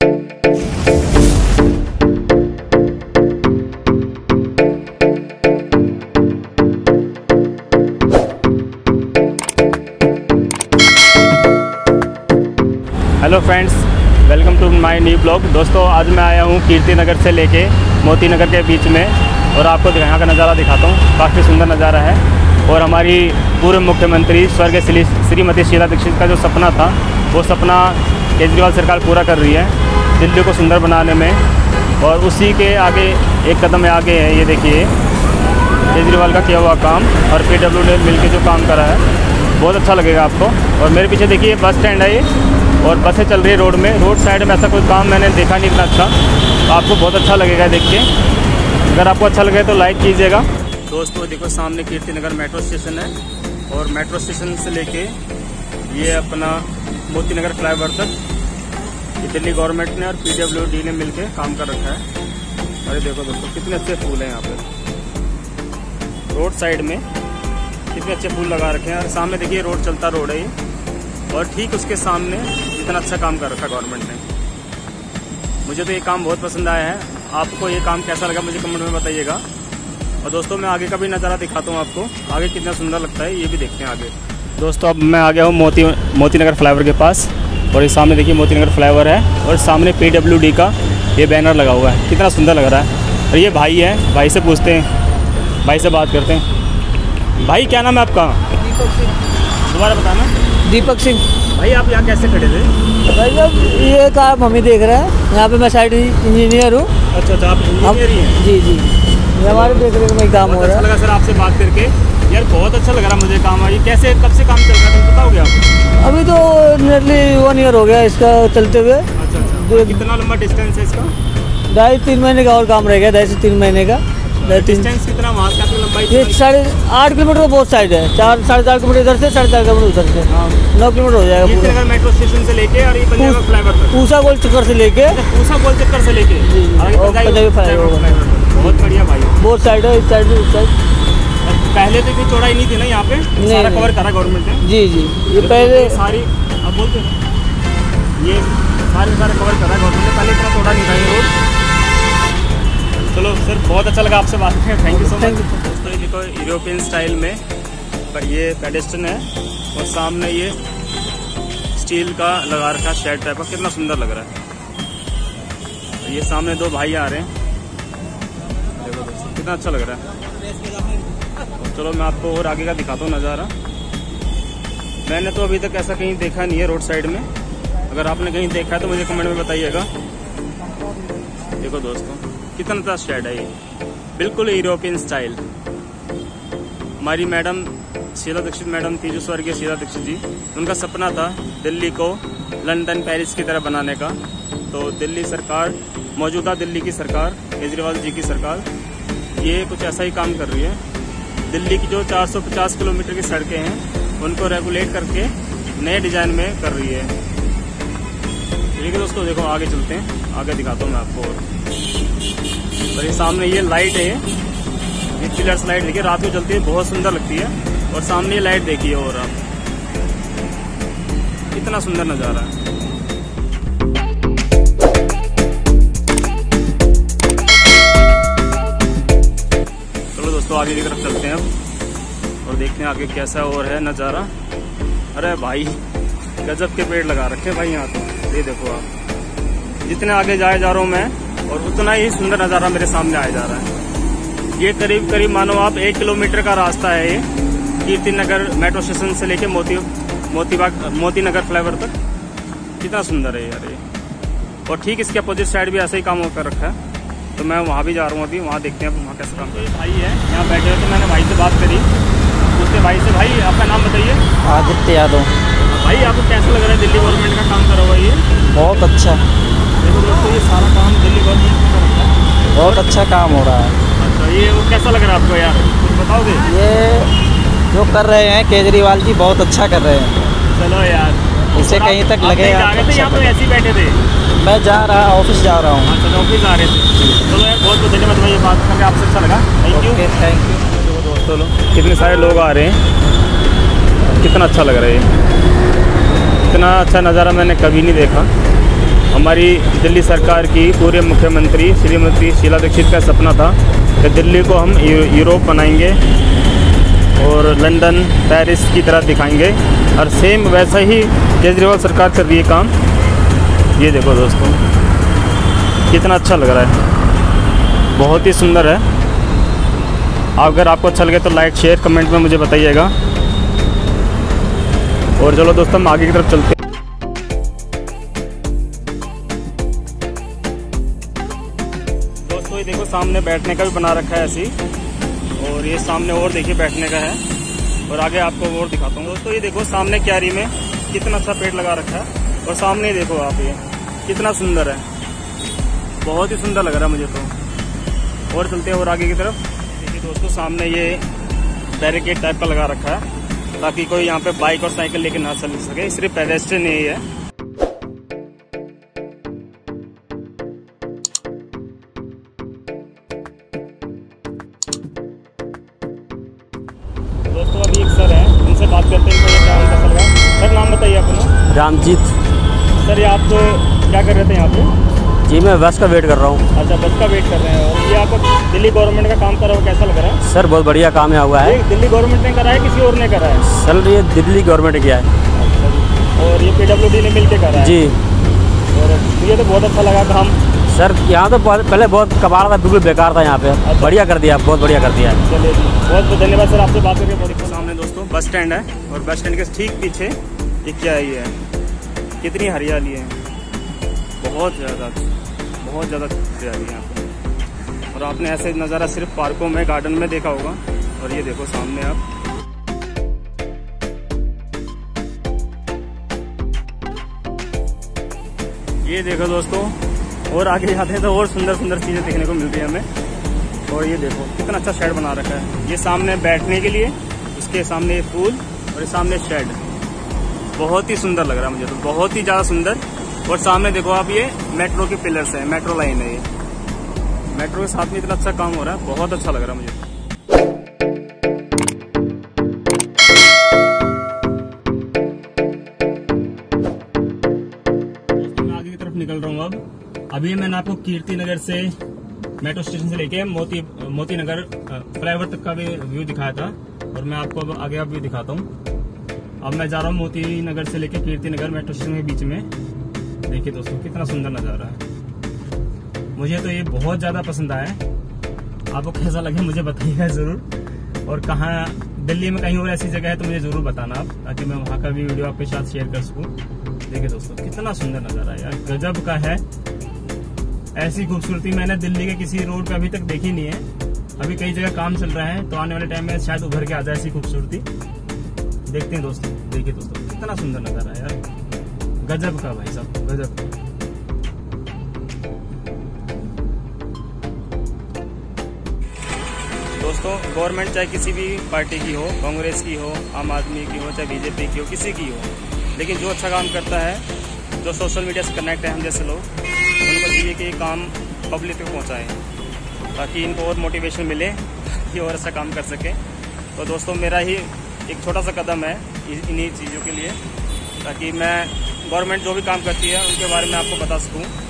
Hello friends, welcome to my new blog. दोस्तों, आज मैं आया हूँ कीर्ति नगर से लेके मोती नगर के बीच में और आपको यहाँ का नज़ारा दिखाता हूँ। काफ़ी सुंदर नज़ारा है और हमारी पूर्व मुख्यमंत्री स्वर्गीय श्रीमती शीला दीक्षित का जो सपना था, वो सपना केजरीवाल सरकार पूरा कर रही है दिल्ली को सुंदर बनाने में। और उसी के आगे एक कदम आगे है, ये देखिए केजरीवाल का किया हुआ काम और PWD मिलकर जो काम करा है, बहुत अच्छा लगेगा आपको। और मेरे पीछे देखिए बस स्टैंड है ये, और बसें चल रही है रोड में। रोड साइड में ऐसा कोई काम मैंने देखा नहीं इतना अच्छा, तो आपको बहुत अच्छा लगेगा देख के। अगर आपको अच्छा लगे तो लाइक कीजिएगा। दोस्तों देखो, सामने कीर्ति नगर मेट्रो स्टेशन है और मेट्रो स्टेशन से लेके ये अपना मोती नगर फ्लाईओवर तक ये दिल्ली गवर्नमेंट ने और PWD ने मिलके काम कर रखा है। अरे देखो दोस्तों, कितने अच्छे फूल हैं यहाँ पे रोड साइड में, कितने अच्छे फूल लगा रखे हैं। और सामने देखिए रोड, चलता रोड है ये, और ठीक उसके सामने इतना अच्छा काम कर रखा गवर्नमेंट ने। मुझे तो ये काम बहुत पसंद आया है। आपको ये काम कैसा लगा मुझे कमेंट में बताइएगा। और दोस्तों, मैं आगे का भी नज़ारा दिखाता हूँ आपको, आगे कितना सुंदर लगता है ये भी देखते हैं आगे। दोस्तों, अब मैं आ गया हूँ मोती नगर फ्लाईओवर के पास, और ये सामने देखिए मोती नगर फ्लाईओवर है और सामने PWD का ये बैनर लगा हुआ है, कितना सुंदर लग रहा है। और ये भाई है, भाई से पूछते हैं, भाई से बात करते हैं। भाई क्या नाम है आपका? दीपक सिंह। दोबारा बताना। दीपक सिंह। भाई आप यहाँ कैसे खड़े थे? भाई साहब, ये काम हम ही देख रहे हैं, यहाँ पे मैं साइड इंजीनियर हूँ। अच्छा, आप इंजीनियर ही हैं? जी जी, ये हमारे देख रेख में काम हो रहा है। अच्छा लगा सर आपसे बात करके, यार बहुत अच्छा लग रहा मुझे काम। ये कैसे, कब से काम चल रहा है बताओगे आप? अभी तो नियरली 1 ईयर हो गया इसका चलते हुए। अच्छा, कितना लंबा डिस्टेंस है इसका? 2.5-3 महीने का और काम रह गया, 2.5 से 3 महीने का। डिस्टेंस कितना वहाँ का, लंबाई? ये 8.5 किलोमीटर तो बहुत साइड है, 4-4.5 किलोमीटर इधर से, 4.5 किलोमीटर उधर से। 9 किलोमीटर हो जाएगा पूरा। मेट्रो स्टेशन से लेके और ये पंजाब फ्लाईओवर तक, पूसा गोल चक्कर से लेके, पूसा गोल चक्कर से लेके पंजाबी फ्लाईओवर। बहुत बढ़िया भाई, बहुत साइड है, इस साइड भी, उस साइड। पहले तो इतनी चौड़ाई नहीं थी ना यहाँ पे, सारा कवर करा गवर्नमेंट ने। जी जी, ये पहले सारी, अब बोलते ये सारा कवर करा गवर्नमेंट ने, पहले इतना चौड़ा नहीं था ये रोड। चलो सर, बहुत अच्छा लगा आपसे बात करके, थैंक यू सो मच। दोस्तों, ये देखो यूरोपियन स्टाइल में ये पेडेस्ट्रियन है और सामने ये स्टील का लगा रखा शेड टाइप का, कितना सुंदर लग रहा है। ये सामने 2 भाई आ रहे हैं, देखो दोस्तों कितना अच्छा लग रहा है। चलो मैं आपको और आगे का दिखाता हूँ नज़ारा। मैंने तो अभी तक ऐसा कहीं देखा नहीं है रोड साइड में, अगर आपने कहीं देखा है तो मुझे कमेंट में बताइएगा। देखो दोस्तों, कितना अच्छा शेड है ये, बिल्कुल यूरोपियन स्टाइल। हमारी मैडम शीला दीक्षित मैडम थी, जो स्वर्गीय शीला दीक्षित जी, उनका सपना था दिल्ली को लंदन, पेरिस की तरह बनाने का। तो दिल्ली सरकार, मौजूदा दिल्ली की सरकार, केजरीवाल जी की सरकार, ये कुछ ऐसा ही काम कर रही है। दिल्ली की जो 450 किलोमीटर की सड़कें हैं, उनको रेगुलेट करके नए डिजाइन में कर रही है। ठीक है दोस्तों, देखो आगे चलते हैं, आगे दिखाता हूँ मैं आपको। और ये सामने ये लाइट है, ये पिलर्स लाइट देखिए, रात को जलती है, बहुत सुंदर लगती है। और सामने ये लाइट देखिए, और आप कितना सुंदर नज़ारा है। चलो दोस्तों, आगे की तरफ चलते हैं अब और देखते हैं आगे कैसा और है नज़ारा। अरे भाई, गजब के पेड़ लगा रखे भाई यहाँ तो, ये देखो आप। जितने आगे जाए जा रहा हूँ मैं, और उतना ही सुंदर नज़ारा मेरे सामने आया जा रहा है। ये करीब करीब मानो आप 1 किलोमीटर का रास्ता है ये, कीर्ति नगर मेट्रो स्टेशन से लेके मोती नगर फ्लाईओवर तक। कितना सुंदर है यार ये। और ठीक इसके अपोजिट साइड भी ऐसा ही काम होकर रखा है, तो मैं वहाँ भी जा रहा हूँ अभी, वहाँ देखते हैं वहाँ कैसा काम। तो ये भाई है यहाँ बैठे हुए, तो मैंने भाई से बात करी, उसके भाई से, भाई आपका नाम बताइए? आदित्य यादव। भाई आपको कैसा लग रहा है दिल्ली गवर्नमेंट का काम करा हुआ ये? बहुत अच्छा। देखो दोस्तों, ये सारा काम दिल्ली गवर्नमेंट का रखा है, बहुत अच्छा काम हो रहा है। अच्छा, ये वो कैसा लग रहा है आपको यार, कुछ बताओगे? ये जो कर रहे हैं केजरीवाल जी, बहुत अच्छा कर रहे हैं। चलो यार, इसे कहीं तक लगे। यहाँ पे ऐसे ही बैठे थे? मैं जा रहा, ऑफिस जा रहा हूँ। अच्छा, ऑफिस आ रहे थे। चलो यार, बहुत बहुत धन्यवाद भाई, ये बात करके आपसे अच्छा लगा, थैंक यू। Thank you. दोस्तों, कितने सारे लोग आ रहे हैं, कितना अच्छा लग रहा है ये। इतना अच्छा नज़ारा मैंने कभी नहीं देखा। हमारी दिल्ली सरकार की पूरे मुख्यमंत्री श्रीमती शीला दीक्षित का सपना था कि दिल्ली को हम यूरोप बनाएंगे और लंदन पेरिस की तरह दिखाएंगे, और सेम वैसा ही केजरीवाल सरकार कर रही है काम। ये देखो दोस्तों कितना अच्छा लग रहा है, बहुत ही सुंदर है। अगर आपको अच्छा लगे तो लाइक शेयर कमेंट में मुझे बताइएगा। और चलो दोस्तों हम आगे की तरफ चलते हैं। दोस्तों ये देखो सामने बैठने का भी बना रखा है ऐसी, और ये सामने और देखिए बैठने का है, और आगे आपको और दिखाता हूँ। दोस्तों ये देखो सामने क्यारी में कितना अच्छा पेड़ लगा रखा है, और सामने देखो आप ये कितना सुंदर है, बहुत ही सुंदर लग रहा है मुझे तो। और चलते हैं और आगे की तरफ। देखिए दोस्तों सामने ये बैरिकेड टाइप का लगा रखा है ताकि कोई यहाँ पे बाइक और साइकिल लेके ना चल सके, सिर्फ पेडेस्ट्रियन ही है। दोस्तों अभी एक सर है, उनसे बात करते हैं, इनको क्या उनका सर का। सर नाम बताइए अपना। रामजीत। सर ये आप क्या कर रहे थे यहाँ पे? जी मैं बस का वेट कर रहा हूँ। अच्छा बस का वेट कर रहे हैं। और ये आपको दिल्ली गवर्नमेंट का काम करा हुआ कैसा लग रहा है? सर बहुत बढ़िया काम यहाँ हुआ है। ये दिल्ली गवर्नमेंट ने करा है किसी और ने करा है? सर ये दिल्ली गवर्नमेंट किया है। और ये PWD ने मिल के करा है जी। और मुझे तो बहुत अच्छा लगा काम। सर यहाँ तो पहले बहुत कबाड़ था, बिल्कुल बेकार था यहाँ पे। अच्छा। बढ़िया कर दिया, बहुत बढ़िया कर दिया। चलिए जी बहुत बहुत धन्यवाद सर, आपसे बात करके बहुत। सामने दोस्तों बस स्टैंड है, और बस स्टैंड के ठीक पीछे ये क्या है, ये है कितनी हरियाली है, बहुत ज़्यादा हरियाली है यहाँ पे। और आपने ऐसे नज़ारा सिर्फ पार्कों में गार्डन में देखा होगा। और ये देखो सामने आप ये देखो दोस्तों, और आगे जाते हैं तो और सुंदर सुंदर चीज़ें देखने को मिलती है हमें। और ये देखो कितना अच्छा शेड बना रखा है, ये सामने बैठने के लिए, इसके सामने ये फूल और ये सामने शेड, बहुत ही सुंदर लग रहा है मुझे तो, बहुत ही ज़्यादा सुंदर। और सामने देखो आप ये मेट्रो के पिलर्स हैं, मेट्रो लाइन है, ये मेट्रो के साथ में इतना अच्छा काम हो रहा है, बहुत अच्छा लग रहा है मुझे। मैं आगे की तरफ निकल रहा हूँ अब। अभी मैंने आपको कीर्ति नगर से मेट्रो स्टेशन से लेके मोती नगर फ्लाईओवर तक का भी व्यू दिखाया था, और मैं आपको अब आगे व्यू दिखाता हूँ। अब मैं जा रहा हूँ मोती नगर से लेके कीर्ति नगर मेट्रो स्टेशन के बीच में। देखिए दोस्तों कितना सुंदर नज़ारा है, मुझे तो ये बहुत ज़्यादा पसंद आया। आपको कैसा लगे मुझे बताइएगा ज़रूर, और कहाँ दिल्ली में कहीं और ऐसी जगह है तो मुझे ज़रूर बताना आप, ताकि मैं वहाँ का भी वीडियो आपके साथ शेयर कर सकूँ। देखिए दोस्तों कितना सुंदर नज़ारा है यार, गजब का है। ऐसी खूबसूरती मैंने दिल्ली के किसी रोड पे अभी तक देखी नहीं है। अभी कई जगह काम चल रहा है, तो आने वाले टाइम में शायद उभर के आ जाए ऐसी खूबसूरती। देखते हैं दोस्तों, देखिए दोस्तों कितना सुंदर नज़ारा है यार, गजब का भाई साहब, गजब। दोस्तों गवर्नमेंट चाहे किसी भी पार्टी की हो, कांग्रेस की हो, आम आदमी की हो, चाहे बीजेपी की हो, किसी की हो, लेकिन जो अच्छा काम करता है, जो सोशल मीडिया से कनेक्ट है हम जैसे लोग, उनको चाहिए कि ये काम पब्लिक तक पहुँचाएँ, ताकि इनको और मोटिवेशन मिले कि और अच्छा काम कर सकें। तो दोस्तों मेरा ही एक छोटा सा कदम है इन्हीं चीज़ों के लिए, ताकि मैं गवर्नमेंट जो भी काम करती है उनके बारे में आपको बता सकूं।